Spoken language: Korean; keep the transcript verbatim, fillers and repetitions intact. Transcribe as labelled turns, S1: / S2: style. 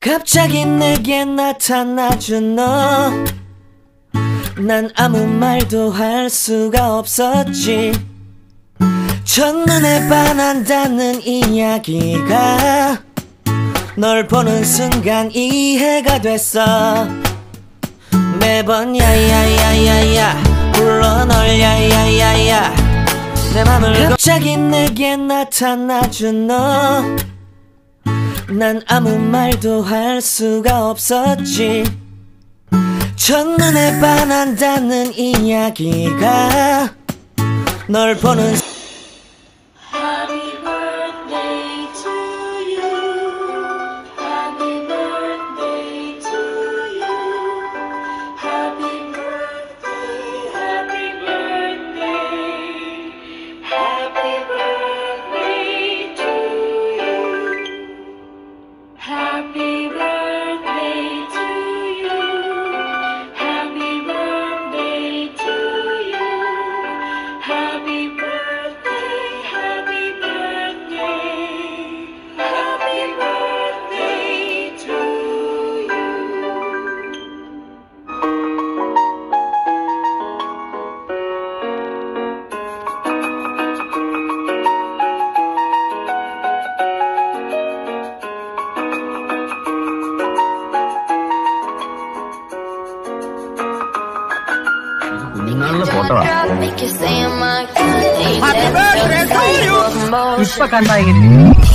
S1: 갑자기 내게 나타나준 너, 난 아무 말도 할 수가 없었지. 첫눈에 반한다는 이야기가 널 보는 순간 이해가 됐어. 매번 야야야야야 불러 널 야야야야 내 맘을 갑자기 내게 나타나준 너, 난 아무 말도 할 수가 없었지. 첫눈에 반한다는 이야기가 널 보는
S2: Happy birthday to you. Happy birthday to you. Happy birthday, happy birthday. Happy birthday to you. Happy birthday to you. Happy birthday to you. Happy birthday, happy birthday. Happy birthday to you.
S3: നല്ല photo
S2: Make you say I'm my
S3: ഇപ്പൊ കണ്ടായി